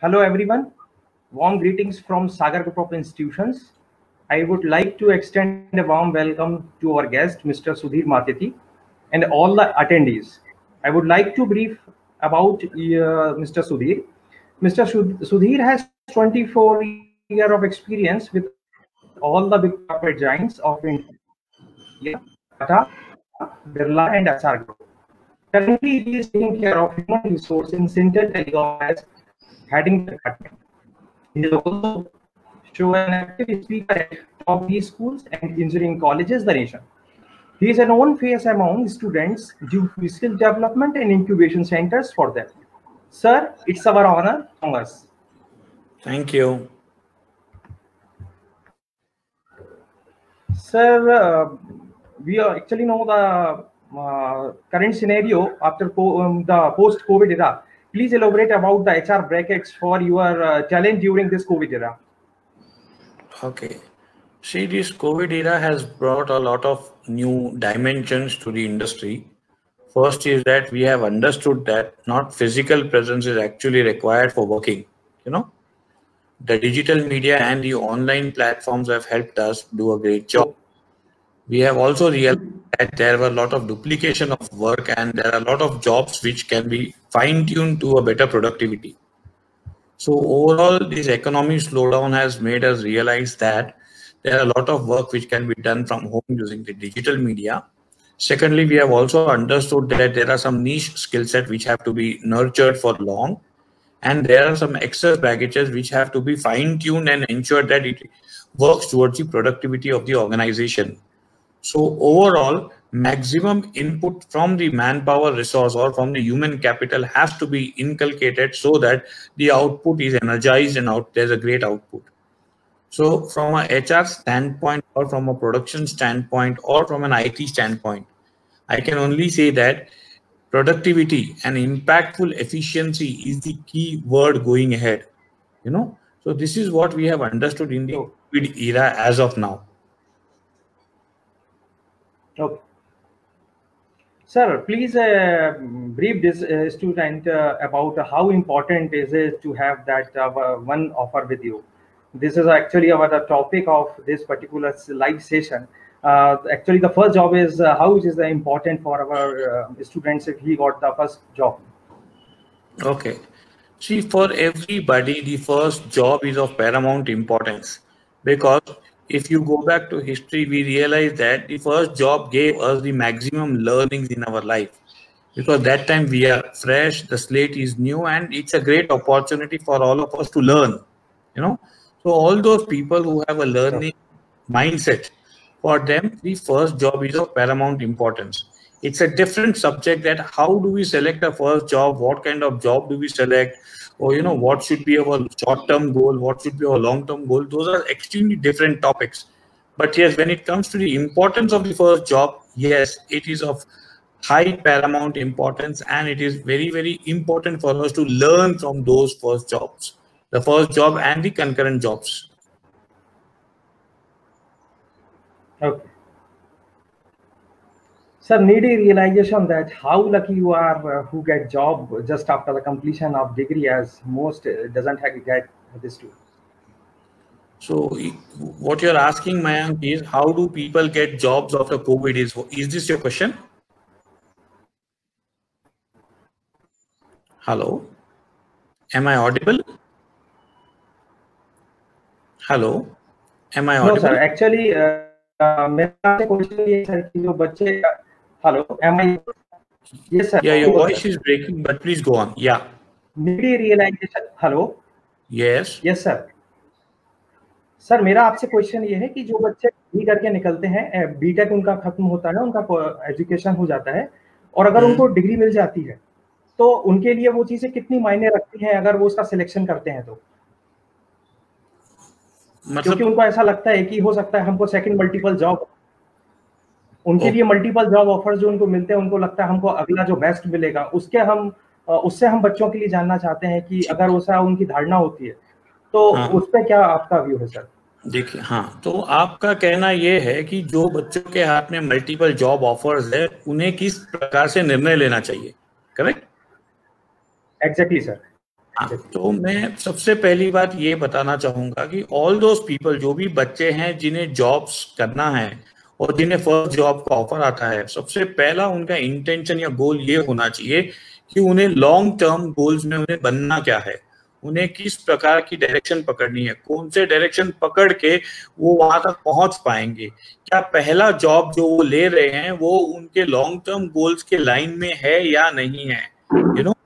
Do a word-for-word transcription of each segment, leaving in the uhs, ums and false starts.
Hello everyone, warm greetings from Sagar Group of Institutions. I would like to extend a warm welcome to our guest, Mister Sudhir Matiti, and all the attendees. I would like to brief about uh, Mister Sudhir. Mister Sud- Sudhir has twenty-four years of experience with all the big corporate giants of India, Tata, Birla, and S R Group. Currently, he is taking care of human resource in Syntel Telecom as heading the department. He is also show an active speaker at top B schools and engineering colleges the nation. He is a known face among students due to skill development and incubation centers for them. Sir, it's our honor from us. Thank you. Sir, uh, we are actually know the uh, current scenario after po um, the post-COVID era. Please elaborate about the H R brackets for your uh, challenge during this COVID era. Okay. See, this COVID era has brought a lot of new dimensions to the industry. First is that we have understood that not physical presence is actually required for working. You know, the digital media and the online platforms have helped us do a great job. We have also realized that there were a lot of duplication of work and there are a lot of jobs which can be fine-tuned to a better productivity. So overall, this economic slowdown has made us realize that there are a lot of work which can be done from home using the digital media. Secondly, we have also understood that there are some niche skill sets which have to be nurtured for long, and there are some excess baggages which have to be fine-tuned and ensure that it works towards the productivity of the organization. So overall, maximum input from the manpower resource or from the human capital has to be inculcated so that the output is energized and out there's a great output. So from a H R standpoint or from a production standpoint or from an I T standpoint, I can only say that productivity and impactful efficiency is the key word going ahead. You know, so this is what we have understood in the COVID era as of now. Okay. Sir, please uh, brief this uh, student uh, about how important is it to have that uh, one offer with you. This is actually our the topic of this particular live session. Uh, actually, the first job is uh, how it is important for our uh, students if he got the first job. Okay. See, for everybody, the first job is of paramount importance because if you go back to history, we realize that the first job gave us the maximum learnings in our life because that time we are fresh, the slate is new, and it's a great opportunity for all of us to learn. You know, so all those people who have a learning mindset, for them, the first job is of paramount importance. It's a different subject that how do we select a first job, what kind of job do we select, or you know what should be our short-term goal, what should be our long-term goal. Those are extremely different topics. But yes, when it comes to the importance of the first job, yes, it is of high paramount importance and it is very, very important for us to learn from those first jobs, the first job and the concurrent jobs. Okay. Sir, need a realization that how lucky you are uh, who get job just after the completion of degree, as most uh, doesn't have get this too. So what you're asking, Mayank, is how do people get jobs after COVID? Is, is this your question? Hello? Am I audible? Hello? Am I audible? No, sir. Actually, uh, मेरा question ये है कि जो बच्चे, hello, am I? Yes, sir. Yeah, your voice is breaking, but please go on. Yeah. Need realization. Hello. Yes. Yes, sir. Sir मेरा आपसे question ये है कि जो बच्चे बी करके निकलते हैं, बीटेक उनका खत्म होता है, उनका एजुकेशन हो जाता है और अगर उनको डिग्री मिल जाती है तो उनके लिए वो चीजें कितनी मायने रखती हैं अगर वो उसका सिलेक्शन करते हैं तो? मतलब क्योंकि उनको ऐसा लगता है कि हो सकता है हमको सेकंड मल्टीपल जॉब, उनके लिए मल्टीपल जॉब ऑफर्स जो उनको मिलते हैं, उनको लगता है हमको अगला जो बेस्ट मिलेगा उसके हम उससे हम बच्चों के लिए जानना चाहते हैं कि अगर वैसा उनकी धारणा होती है तो हाँ। उस पर क्या आपका व्यू है सर? देखिए, हाँ, तो आपका कहना ये है कि जो बच्चों के हाथ में मल्टीपल जॉब ऑफर्स है उन्हें किस प्रकार से निर्णय लेना चाहिए, करेक्ट? Exactly sir. हाँ, तो मैं सबसे पहली बात ये बताना चाहूंगा कि ऑल दोज पीपल, जो भी बच्चे हैं जिन्हें जॉब्स करना है और जिन्हें फर्स्ट जॉब का ऑफर आता है, सबसे पहला उनका इंटेंशन या गोल ये होना चाहिए कि उन्हें लॉन्ग टर्म गोल्स में उन्हें बनना क्या है, उन्हें किस प्रकार की डायरेक्शन पकड़नी है, कौन से डायरेक्शन पकड़ के वो वहां तक पहुंच पाएंगे, क्या पहला जॉब जो वो ले रहे हैं वो उनके लॉन्ग टर्म गोल्स के लाइन में है या नहीं है। You know,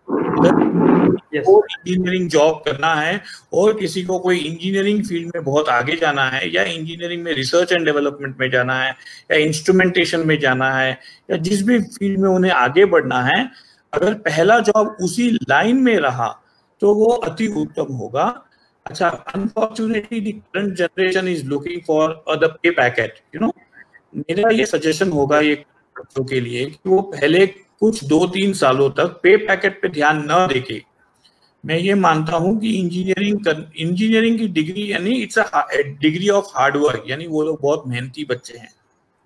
Yes. को इंजीनियरिंग जॉब करना है और किसी को कोई इंजीनियरिंग फील्ड में बहुत आगे जाना है, या इंजीनियरिंग में रिसर्च एंड डेवलपमेंट में जाना है, या इंस्ट्रूमेंटेशन में जाना है, या जिस भी फील्ड में उन्हें आगे बढ़ना है, अगर पहला जॉब उसी लाइन में रहा तो वो अति उत्तम होगा। अच्छा, unfortunately the current generation is looking for the pay packet. You know, मेरा ये सजेशन होगा ये बच्चों के लिए कि वो पहले कुछ दो तीन सालों तक पे पैकेट पे ध्यान न देके, मैं ये मानता हूं कि इंजीनियरिंग इंजीनियरिंग की डिग्री यानी it's a degree of hard work, यानी वो लोग बहुत मेहनती बच्चे हैं।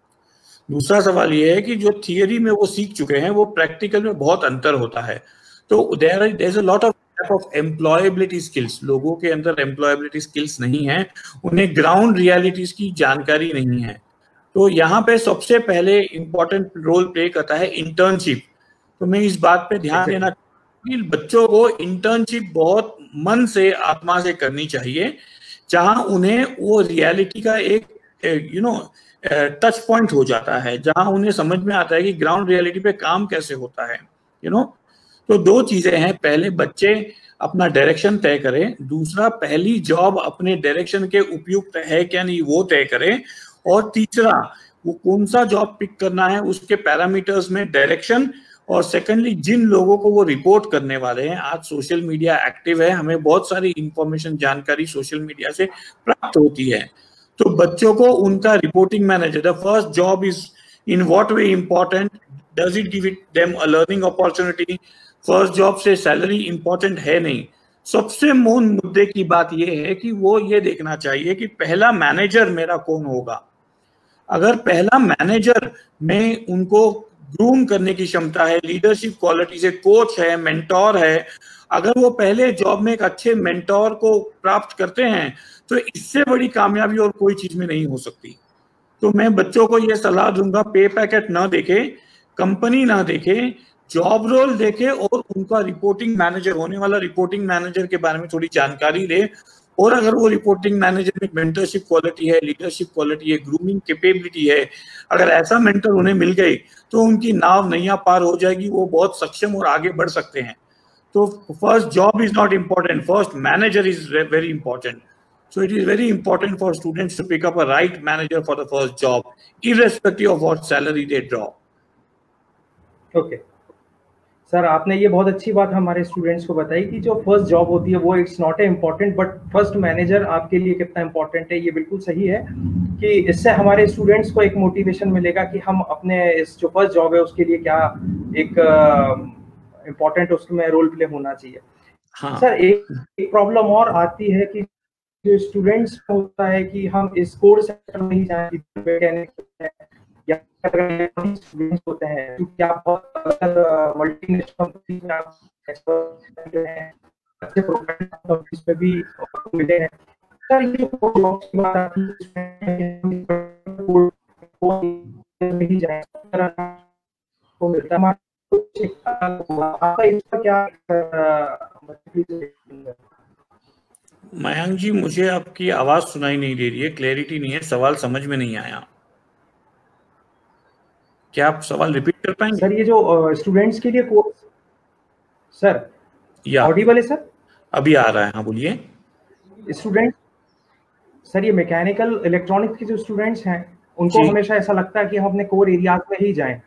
दूसरा सवाल ये है कि जो थियरी में वो सीख चुके हैं वो प्रैक्टिकल में बहुत अंतर होता है। तो there there is a lot of gap of employability skills, लोगों के अंदर एम्प्लॉयबिलिटी स्किल्स नहीं है, उन्हें ग्राउंड रियलिटीज की जानकारी नहीं है। तो यहाँ पे सबसे पहले इंपॉर्टेंट रोल प्ले करता है इंटर्नशिप। तो मैं इस बात पे ध्यान देना कि बच्चों को इंटर्नशिप बहुत मन से, आत्मा से करनी चाहिए, जहां उन्हें वो रियलिटी का एक यू नो टच पॉइंट हो जाता है, जहां उन्हें समझ में आता है कि ग्राउंड रियलिटी पे काम कैसे होता है। यू नो, तो दो चीजें हैं, पहले बच्चे अपना डायरेक्शन तय करें, दूसरा पहली जॉब अपने डायरेक्शन के उपयुक्त है क्या नहीं वो तय करें, और तीसरा वो कौन सा जॉब पिक करना है उसके पैरामीटर्स में डायरेक्शन, और सेकेंडली जिन लोगों को वो रिपोर्ट करने वाले हैं। आज सोशल मीडिया एक्टिव है, हमें बहुत सारी इंफॉर्मेशन, जानकारी सोशल मीडिया से प्राप्त होती है। तो बच्चों को उनका reporting manager, the first job is in what way important, does it give it them a learning opportunity, first job से सैलरी इंपॉर्टेंट है नहीं। सबसे मूल मुद्दे की बात यह है कि वो ये देखना चाहिए कि पहला मैनेजर मेरा कौन होगा। अगर पहला मैनेजर में उनको ग्रूम करने की क्षमता है, लीडरशिप क्वालिटी से कोच है, मेंटोर है, अगर वो पहले जॉब में एक अच्छे मेंटोर को प्राप्त करते हैं तो इससे बड़ी कामयाबी और कोई चीज में नहीं हो सकती। तो मैं बच्चों को ये सलाह दूंगा, पे पैकेट ना देखे, कंपनी ना देखे, जॉब रोल देखे, और उनका रिपोर्टिंग मैनेजर, होने वाला रिपोर्टिंग मैनेजर के बारे में थोड़ी जानकारी ले। और अगर वो रिपोर्टिंग मैनेजर में मेंटरशिप क्वालिटी है, लीडरशिप क्वालिटी है, ग्रूमिंग कैपेबिलिटी है, अगर ऐसा मेंटर उन्हें मिल गए तो उनकी नाव नैया पार हो जाएगी, वो बहुत सक्षम और आगे बढ़ सकते हैं। तो first job is not important, first manager is very important. So it is very important for students to pick up a right manager for the first job, irrespective of what salary they draw. Okay. Sir, आपने ये बहुत अच्छी बात हमारे students को बताई कि जो फर्स्ट जॉब होती है वो it's not a important, but first manager आपके लिए कितना इम्पोर्टेंट है। ये बिल्कुल सही है कि इससे हमारे स्टूडेंट्स को एक मोटिवेशन मिलेगा कि हम अपने इस जो फर्स्ट जॉब है उसके लिए क्या एक इम्पोर्टेंट उसमें रोल प्ले होना चाहिए। हाँ। सर, एक, एक प्रॉब्लम और आती है कि जो स्टूडेंट्स होता है कि हम इस कोर सेक्टर में ही जाएं, या स्टूडेंट्स होते हैं तो क्या बहुत मल्टीनेशनल कंपनीज में आप हैं, अच्छे प्रोफाइल कंपनीज में भी मिले हैं। सर, ये जो जॉब्स की बात आती है इसमें नहीं जाए तो मिलता है, आपका इसका क्या? मयंक जी, मुझे आपकी आवाज सुनाई नहीं दे रही है, क्लैरिटी नहीं है, सवाल समझ में नहीं आया। क्या आप सवाल रिपीट कर पाएंगे? सर, ये जो स्टूडेंट्स के लिए कोर्स, सर या ऑडिबल है सर? अभी आ रहा है, हाँ बोलिए। स्टूडेंट सर, ये मैकेनिकल इलेक्ट्रॉनिक्स के जो स्टूडेंट्स हैं उनको हमेशा ऐसा लगता है कि हम अपने कोर एरियाज में ही जाएं,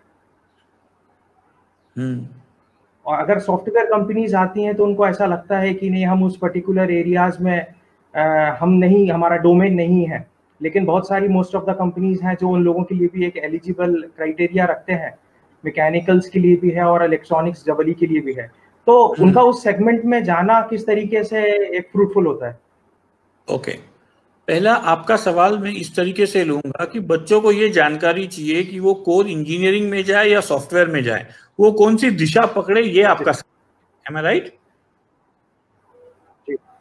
हम्म और अगर सॉफ्टवेयर कंपनीज आती हैं तो उनको ऐसा लगता है कि नहीं, हम उस पर्टिकुलर एरियाज में आ, हम नहीं, हमारा डोमेन नहीं है। लेकिन बहुत सारी मोस्ट ऑफ द कंपनीज हैं जो उन लोगों के लिए भी एक एलिजिबल क्राइटेरिया रखते हैं, मैकेनिकल्स के लिए भी है और इलेक्ट्रॉनिक्स डबल के लिए भी है। तो उनका उस सेगमेंट में जाना किस तरीके से एक फ्रूटफुल होता है? Okay okay. पहला आपका सवाल मैं इस तरीके से लूंगा कि बच्चों को ये जानकारी चाहिए कि वो कोर इंजीनियरिंग में जाए या सॉफ्टवेयर में जाए, वो कौन सी दिशा पकड़े, ये आपका, am I right?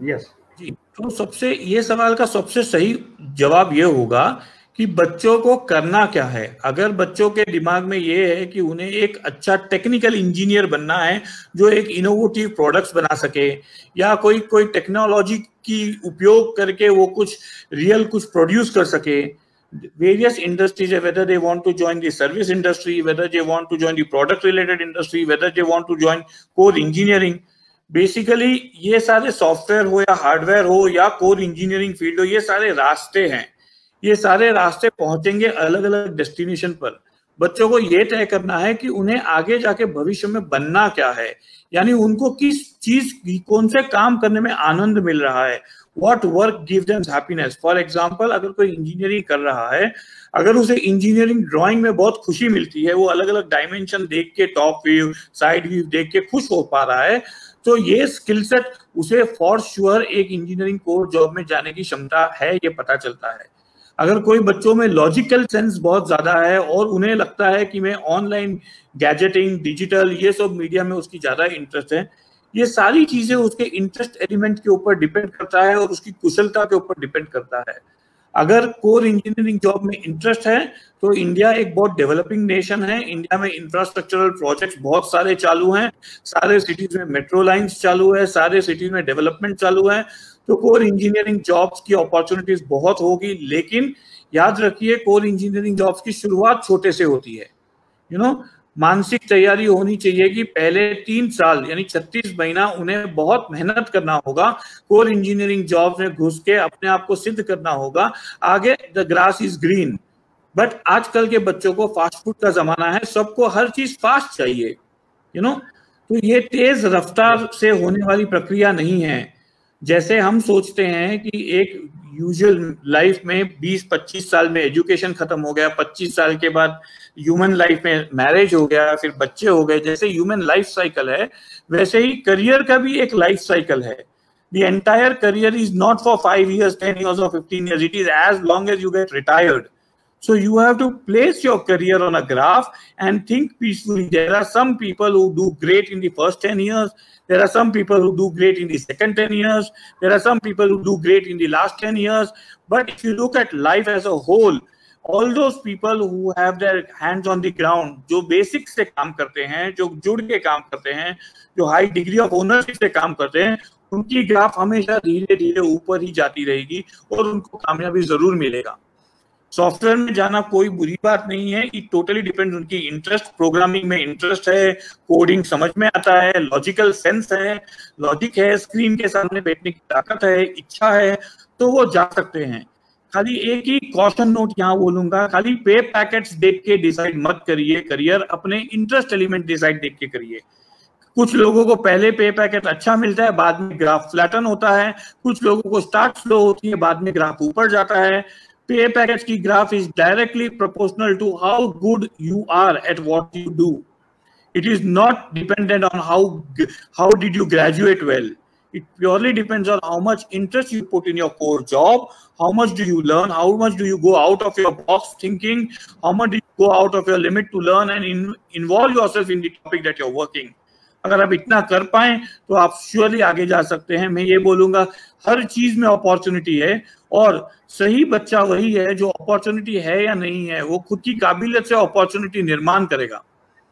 यस जी, तो सबसे ये सवाल का सबसे सही जवाब ये होगा कि बच्चों को करना क्या है। अगर बच्चों के दिमाग में ये है कि उन्हें एक अच्छा टेक्निकल इंजीनियर बनना है जो एक इनोवेटिव प्रोडक्ट्स बना सके, या कोई कोई टेक्नोलॉजी की उपयोग करके वो कुछ रियल कुछ प्रोड्यूस कर सके, वेरियस इंडस्ट्रीज है, whether they want to join the service industry, whether they want to join the product related industry, whether they want to join core engineering. Basically ये सारे सॉफ्टवेयर हो या हार्डवेयर हो या कोर इंजीनियरिंग फील्ड हो, ये सारे रास्ते हैं। ये सारे रास्ते पहुंचेंगे अलग अलग डेस्टिनेशन पर। बच्चों को ये तय करना है कि उन्हें आगे जाके भविष्य में बनना क्या है, यानी उनको किस चीज कौन से काम करने में आनंद मिल रहा है, what work give them happiness. For example, अगर कोई इंजीनियरिंग कर रहा है, अगर उसे इंजीनियरिंग ड्राइंग में बहुत खुशी मिलती है, वो अलग अलग डायमेंशन देख के, टॉप व्यू साइड व्यू देख के खुश हो पा रहा है, तो ये स्किल सेट उसे फॉर श्योर एक इंजीनियरिंग कोर जॉब में जाने की क्षमता है, ये पता चलता है। अगर कोई बच्चों में लॉजिकल सेंस बहुत ज्यादा है और उन्हें लगता है कि मैं ऑनलाइन गैजेटिंग, डिजिटल, ये सब मीडिया में उसकी ज्यादा इंटरेस्ट है, ये सारी चीजें उसके इंटरेस्ट एलिमेंट के ऊपर डिपेंड करता है और उसकी कुशलता के ऊपर डिपेंड करता है। अगर कोर इंजीनियरिंग जॉब में इंटरेस्ट है तो इंडिया एक बहुत डेवलपिंग नेशन है। इंडिया में इंफ्रास्ट्रक्चरल प्रोजेक्ट्स बहुत सारे चालू हैं, सारे सिटीज में मेट्रो लाइंस चालू है, सारे सिटीज में डेवलपमेंट चालू है, तो कोर इंजीनियरिंग जॉब्स की अपॉर्चुनिटीज बहुत होगी। लेकिन याद रखिए, कोर इंजीनियरिंग जॉब्स की शुरुआत छोटे से होती है। यू you नो know, मानसिक तैयारी होनी चाहिए कि पहले तीन साल यानी छत्तीस महीना उन्हें बहुत मेहनत करना होगा, कोर इंजीनियरिंग जॉब में घुस के अपने आप को सिद्ध करना होगा। आगे द ग्रास इज ग्रीन। बट आजकल के बच्चों को फास्ट फूड का जमाना है, सबको हर चीज फास्ट चाहिए, यू नो तो ये तेज रफ्तार से होने वाली प्रक्रिया नहीं है। जैसे हम सोचते हैं कि एक यूजुअल लाइफ में बीस पच्चीस साल में एजुकेशन खत्म हो गया, पच्चीस साल के बाद ह्यूमन लाइफ में मैरिज हो गया, फिर बच्चे हो गए, जैसे ह्यूमन लाइफ साइकिल है, वैसे ही करियर का भी एक लाइफ साइकिल है। The entire career is not for five years, ten years or fifteen years. It is as long as you get retired. So you have to place your career on a graph and think peacefully. There are some people who do great in the first ten years. There are some people who do great in the second ten years. There are some people who do great in the last ten years. But if you look at life as a whole, all those people who have their hands on the ground, जो basic से काम करते हैं, जो जुड़ के काम करते हैं, जो high degree of ownership से काम करते हैं, उनकी ग्राफ हमेशा धीरे धीरे ऊपर ही जाती रहेगी और उनको कामयाबी जरूर मिलेगा। सॉफ्टवेयर में जाना कोई बुरी बात नहीं है, इट टोटली डिपेंड्स उनकी इंटरेस्ट। प्रोग्रामिंग में इंटरेस्ट है, कोडिंग समझ में आता है, लॉजिकल सेंस है, लॉजिक है, स्क्रीन के सामने बैठने की ताकत है, इच्छा है, तो वो जा सकते हैं। खाली एक ही कॉशन नोट यहाँ बोलूंगा, खाली पे पैकेट्स देख के डिसाइड मत करिए करियर, अपने इंटरेस्ट एलिमेंट डिसाइड देख के करिए। कुछ लोगों को पहले पे पैकेट अच्छा मिलता है, बाद में ग्राफ फ्लैटन होता है। कुछ लोगों को स्टार्ट स्लो होती है, बाद में ग्राफ ऊपर जाता है। पे पैकेट की graph is directly proportional to how good you are at what you do. It is not dependent on how how did you graduate well. It purely depends on how much interest you put in your core job, how much do you learn, how much do you go out of your box thinking, how much do you go out of your limit to learn and in, involve yourself in the topic that you're working. अगर आप इतना कर पाए तो आप surely आगे जा सकते हैं। मैं ये बोलूंगा, हर चीज में अपॉर्चुनिटी है और सही बच्चा वही है जो अपॉर्चुनिटी है या नहीं है, वो खुद की काबिलियत से अपॉर्चुनिटी निर्माण करेगा।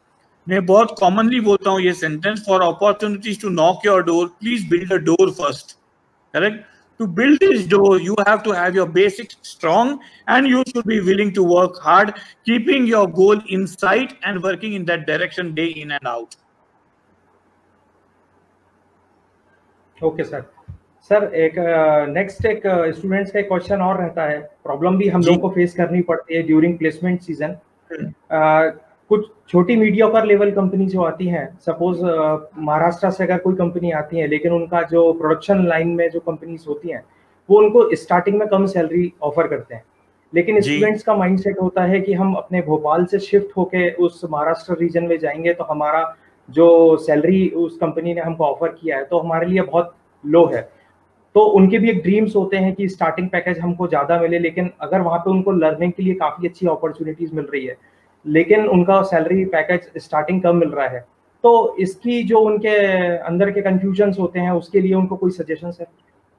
मैं बहुत कॉमनली बोलता हूँ ये sentence, for opportunities to knock your door, please build a door first. Correct? To build this door, you have to have your basics strong and you should be willing to work hard, keeping your goal in sight and working in that direction day in and out. Okay sir. Sir एक next एक students का एक question और रहता है, problem भी हम लोगों को फेस करनी पड़ती है ड्यूरिंग प्लेसमेंट सीजन। कुछ छोटी मीडियोकर लेवल कंपनी जो आती हैं, सपोज महाराष्ट्र से अगर कोई कंपनी आती है, लेकिन उनका जो प्रोडक्शन लाइन में जो कंपनीज होती हैं वो उनको स्टार्टिंग में कम सैलरी ऑफर करते हैं, लेकिन स्टूडेंट्स का माइंडसेट होता है कि हम अपने भोपाल से शिफ्ट होके उस महाराष्ट्र रीजन में जाएंगे तो हमारा जो सैलरी उस कंपनी ने हमको ऑफर किया है तो हमारे लिए बहुत लो है। तो उनके भी एक ड्रीम्स होते हैं कि स्टार्टिंग पैकेज हमको ज़्यादा मिले, लेकिन अगर वहाँ पे उनको लर्निंग के लिए काफ़ी अच्छी अपॉर्चुनिटीज़ मिल रही है लेकिन उनका सैलरी पैकेज स्टार्टिंग कम मिल रहा है, तो इसकी जो उनके अंदर के कंफ्यूजन्स होते हैं उसके लिए उनको कोई सजेशन है?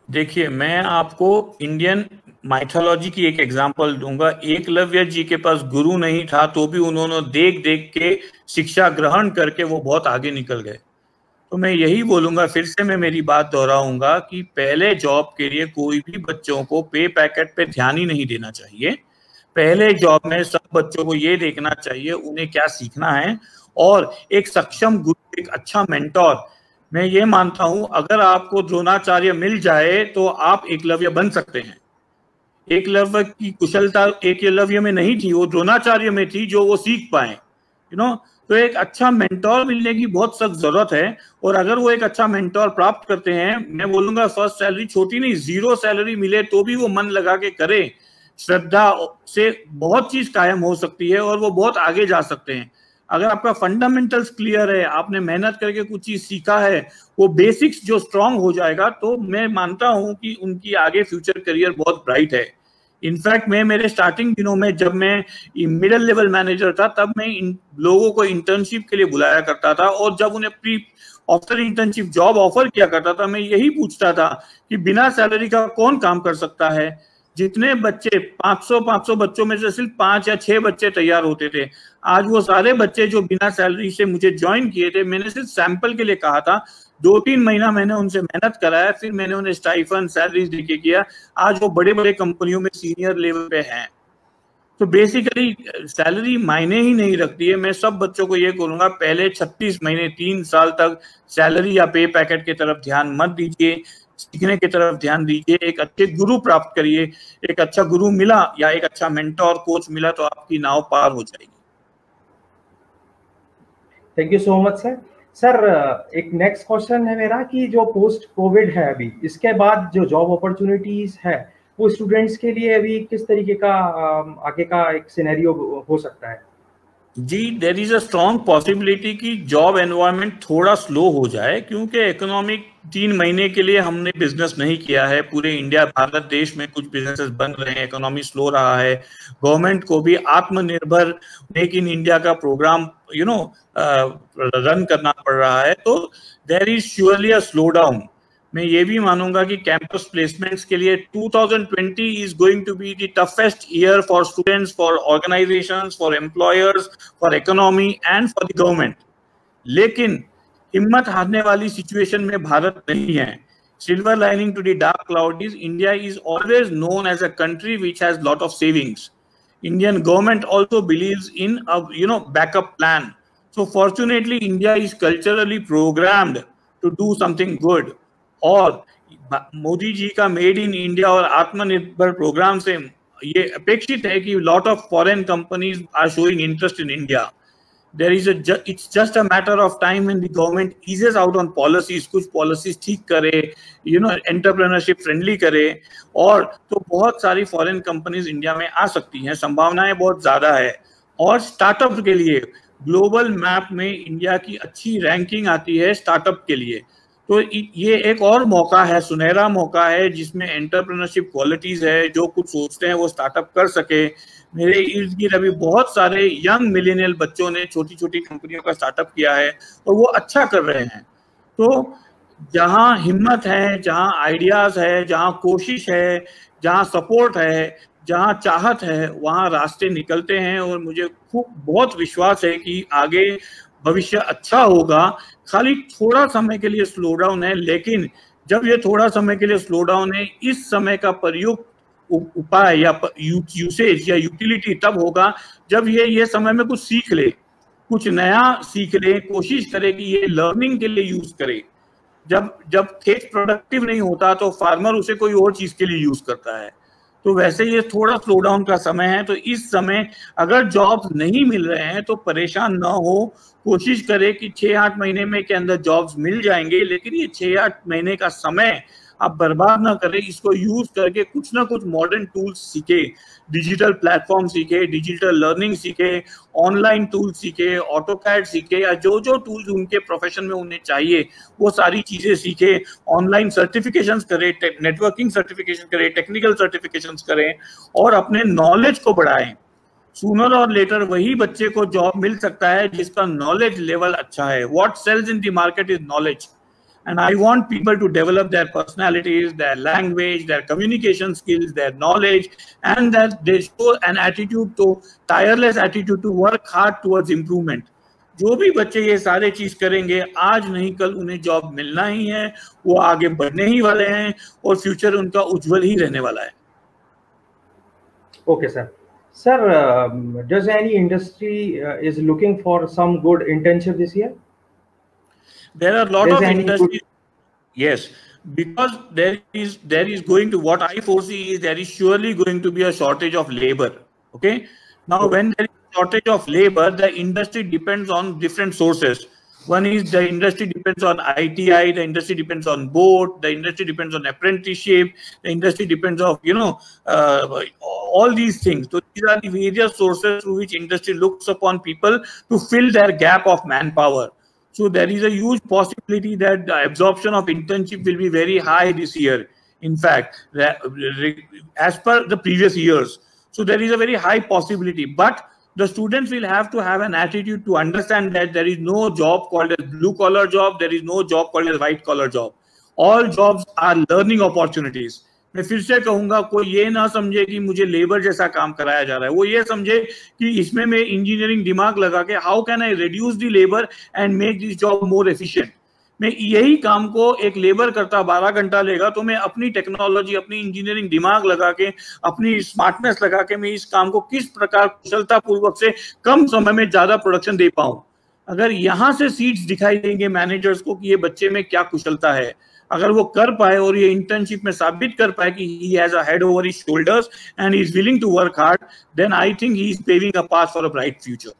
देखिए, मैं आपको इंडियन माइथोलॉजी की एक एग्जांपल दूंगा। एकलव्य जी के पास गुरु नहीं था, तो भी उन्होंने देख देख के शिक्षा ग्रहण करके वो बहुत आगे निकल गए। तो मैं यही बोलूंगा, फिर से मैं मेरी बात दोहराऊंगा कि पहले जॉब के लिए कोई भी बच्चों को पे पैकेट पे ध्यान ही नहीं देना चाहिए। पहले जॉब में सब बच्चों को ये देखना चाहिए उन्हें क्या सीखना है, और एक सक्षम गुरु, एक अच्छा मेंटोर। मैं ये मानता हूं, अगर आपको द्रोणाचार्य मिल जाए तो आप एकलव्य बन सकते हैं। एकलव्य की कुशलता एकलव्य में नहीं थी, वो द्रोणाचार्य में थी, जो वो सीख पाए, यू नो। तो एक अच्छा मेंटोर मिलने की बहुत सख्त जरूरत है, और अगर वो एक अच्छा मेंटोर प्राप्त करते हैं, मैं बोलूंगा फर्स्ट सैलरी छोटी नहीं, जीरो सैलरी मिले तो भी वो मन लगा के करे, श्रद्धा से बहुत चीज कायम हो सकती है और वो बहुत आगे जा सकते हैं। अगर आपका फंडामेंटल्स क्लियर है, आपने मेहनत करके कुछ चीज सीखा है, वो बेसिक्स जो स्ट्रांग हो जाएगा, तो मैं मानता हूं कि उनकी आगे फ्यूचर करियर बहुत ब्राइट है। इनफैक्ट मैं मेरे स्टार्टिंग दिनों में, जब मैं मिडिल लेवल मैनेजर था, तब मैं इन लोगों को इंटर्नशिप के लिए बुलाया करता था, और जब उन्हें pre after internship job offer किया करता था, मैं यही पूछता था कि बिना सैलरी का कौन काम कर सकता है। जितने बच्चे, पाँच सौ पाँच सौ बच्चों में से सिर्फ पांच या छह बच्चे तैयार होते थे। आज वो सारे बच्चे जो बिना सैलरी से मुझे ज्वाइन किए थे, मैंने सिर्फ सैंपल के लिए कहा था, दो तीन महीना मैंने उनसे मेहनत कराया, फिर मैंने उन्हें स्टाइफन सैलरीज देके किया। आज वो बड़े बड़े कंपनियों में सीनियर लेवल पे हैं। तो बेसिकली सैलरी मायने ही नहीं रखती है। मैं सब बच्चों को ये बोलूंगा, पहले छत्तीस महीने तीन साल तक सैलरी या पे पैकेट की तरफ ध्यान मत दीजिए, सीखने की तरफ ध्यान दीजिए। एक अच्छे गुरु प्राप्त करिए। एक अच्छा गुरु मिला या एक अच्छा मेंटोर कोच मिला तो आपकी नाव पार हो जाएगी। Thank you so much sir. Sir, एक नेक्स्ट क्वेश्चन है मेरा कि जो पोस्ट कोविड है अभी, इसके बाद जो जॉब अपॉर्चुनिटीज है, वो स्टूडेंट्स के लिए अभी किस तरीके का आगे का एक सिनेरियो हो सकता है? जी, there is a strong possibility कि जॉब एनवायरनमेंट थोड़ा स्लो हो जाए, क्योंकि इकोनॉमिक तीन महीने के लिए हमने बिजनेस नहीं किया है। पूरे इंडिया भारत देश में कुछ बिजनेसेस बन रहे हैं, इकोनॉमी स्लो रहा है। गवर्नमेंट को भी आत्मनिर्भर मेक इन इंडिया का प्रोग्राम यू नो रन करना पड़ रहा है, तो there is surely a slow down. मैं ये भी मानूंगा कि कैंपस प्लेसमेंट्स के लिए two thousand twenty is going to be the toughest year for students, for organisations, for employers, for economy and for the government. लेकिन हिम्मत हारने वाली सिचुएशन में भारत नहीं है। Silver lining to the dark cloud is India is always known as a country which has lot of savings. Indian government also believes in a you know backup plan. So fortunately, India is culturally programmed to do something good. और मोदी जी का made in India और आत्मनिर्भर programme से ये अपेक्षित है कि lot of foreign companies are showing interest in India. There is a it's just a matter of time when the government eases out on policies, कुछ policies ठीक करे, you know entrepreneurship friendly करे, और तो बहुत सारी फॉरेन कंपनीज इंडिया में आ सकती हैं. संभावनाएं बहुत ज्यादा है. और स्टार्टअप के लिए ग्लोबल मैप में इंडिया की अच्छी रैंकिंग आती है स्टार्टअप के लिए. तो ये एक और मौका है, सुनहरा मौका है, जिसमें एंटरप्रेन्योरशिप क्वालिटीज है. जो कुछ सोचते हैं वो स्टार्टअप कर सके. मेरे इर्द गिर्द अभी बहुत सारे यंग मिलेनियल बच्चों ने छोटी छोटी कंपनियों का स्टार्टअप किया है और वो अच्छा कर रहे हैं. तो जहां हिम्मत है, जहां आइडियाज है, जहां कोशिश है, जहां सपोर्ट है, जहां चाहत है, वहां रास्ते निकलते हैं. और मुझे खूब बहुत विश्वास है कि आगे भविष्य अच्छा होगा. खाली थोड़ा समय के लिए स्लो डाउन है, लेकिन जब ये थोड़ा समय के लिए स्लो डाउन है, इस समय का प्रयुक्त उपाय या यूसेज या यूटिलिटी तब होगा जब ये ये समय में कुछ सीख ले, कुछ नया सीख ले, कोशिश करे कि ये लर्निंग के लिए यूज करे. जब जब खेत प्रोडक्टिव नहीं होता तो फार्मर उसे कोई और चीज के लिए यूज करता है. तो वैसे ये थोड़ा स्लो डाउन का समय है. तो इस समय अगर जॉब्स नहीं मिल रहे हैं तो परेशान ना हो. कोशिश करें कि छह आठ महीने में के अंदर जॉब्स मिल जाएंगे, लेकिन ये छह आठ महीने का समय आप बर्बाद ना करें. इसको यूज करके कुछ ना कुछ मॉडर्न टूल्स सीखे, डिजिटल प्लेटफॉर्म सीखे, डिजिटल लर्निंग सीखे, ऑनलाइन टूल सीखे, ऑटोकैड सीखे, या जो जो टूल्स उनके प्रोफेशन में उन्हें चाहिए वो सारी चीजें सीखे. ऑनलाइन सर्टिफिकेशंस करें, नेटवर्किंग सर्टिफिकेशन करें, टेक्निकल सर्टिफिकेशंस करें और अपने नॉलेज को बढ़ाएं. सूनर और लेटर वही बच्चे को जॉब मिल सकता है जिसका नॉलेज लेवल अच्छा है. What sells in the market is knowledge. And I want people to develop their personalities, their language, their communication skills, their knowledge, and that they show an attitude to tireless attitude to work hard towards improvement. जो भी बच्चे ये सारे चीज करेंगे, आज नहीं कल उन्हें जॉब मिलना ही है, वो आगे बढ़ने ही वाले हैं और फ्यूचर उनका उज्जवल ही रहने वाला है. Okay, sir. Sir, uh, does any industry uh, is looking for some good internship this year? There are a lot Does of any industries. good- Yes, because there is there is going to, what I foresee is there is surely going to be a shortage of labor. Okay. Now, when there is a shortage of labor, the industry depends on different sources. One is the industry depends on I T I, the industry depends on board, the industry depends on apprenticeship, the industry depends on, you know, uh, all these things. So these are the various sources through which industry looks upon people to fill their gap of manpower. So there is a huge possibility that the absorption of internship will be very high this year. In fact, as per the previous years. So there is a very high possibility, but the students will have to have an attitude to understand that there is no job called as blue collar job. There is no job called as white collar job. All jobs are learning opportunities. मैं फिर से कहूंगा, कोई ये ना समझे कि मुझे लेबर जैसा काम कराया जा रहा है. वो ये समझे कि इसमें मैं इंजीनियरिंग दिमाग लगा के how can I reduce the labour and make this job more efficient. मैं यही काम को एक लेबर करता बारह घंटा लेगा, तो मैं अपनी टेक्नोलॉजी, अपनी इंजीनियरिंग दिमाग लगा के, अपनी स्मार्टनेस लगा के मैं इस काम को किस प्रकार कुशलता पूर्वक से कम समय में ज्यादा प्रोडक्शन दे पाऊं. अगर यहाँ से सीड्स दिखाई देंगे मैनेजर्स को कि ये बच्चे में क्या कुशलता है, अगर वो कर पाए और ये इंटर्नशिप में साबित कर पाए कि he has a head over his shoulders and he is willing to work hard, then I think he is paving a path for a bright future.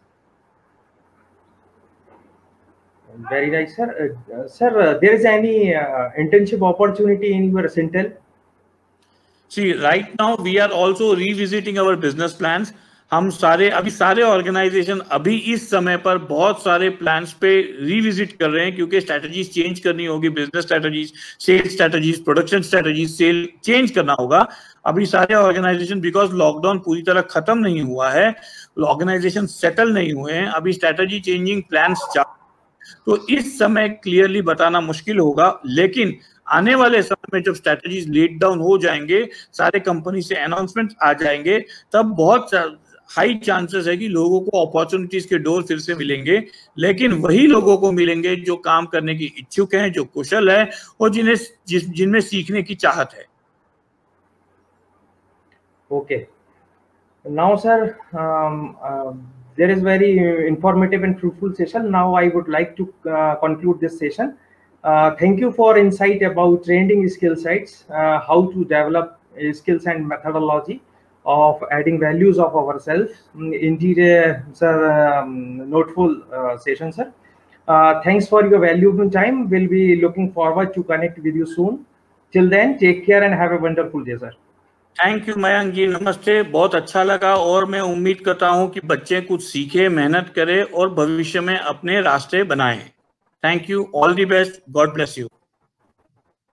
Very nice, sir. Uh, sir, uh, there is any uh, internship opportunity in your Syntel? See, right now we are also revisiting our business plans. हम सारे अभी सारे organisation अभी इस समय पर बहुत सारे प्लान्स पे रिविजिट कर रहे हैं, क्योंकि स्ट्रेटजीज चेंज करनी होगी, business strategies, sales strategies, production strategies, sale change करना होगा. अभी सारे ऑर्गेनाइजेशन, बिकॉज लॉकडाउन पूरी तरह खत्म नहीं हुआ है, ऑर्गेनाइजेशन सेटल नहीं हुए हैं, अभी स्ट्रेटजी चेंजिंग प्लान्स चालू. तो इस समय क्लियरली बताना मुश्किल होगा, लेकिन आने वाले समय में जब स्ट्रेटजीज लेट डाउन हो जाएंगे, सारे कंपनी से अनाउंसमेंट आ जाएंगे, तब बहुत हाई चांसेस है कि लोगों को अपॉर्चुनिटीज के डोर फिर से मिलेंगे, लेकिन वही लोगों को मिलेंगे जो काम करने की इच्छुक हैं, जो कुशल है और जिन्हें जिस जिनमें सीखने की चाहत है. Okay. Now, sir, um, uh, there is very informative and fruitful session. Now, I would like to uh, conclude this session. Uh, thank you for insight about trending skill sites, uh, how to develop uh, skills and methodology of adding values of ourselves. Indeed, uh, sir, um, noteful uh, session, sir. Uh, thanks for your valuable time. We'll be looking forward to connect with you soon. Till then, take care and have a wonderful day, sir. Thank you Mayank ji, नमस्ते. बहुत अच्छा लगा और मैं उम्मीद करता हूं कि बच्चे कुछ सीखे, मेहनत करें और भविष्य में अपने रास्ते बनाएं. Thank you. All the best. God bless you.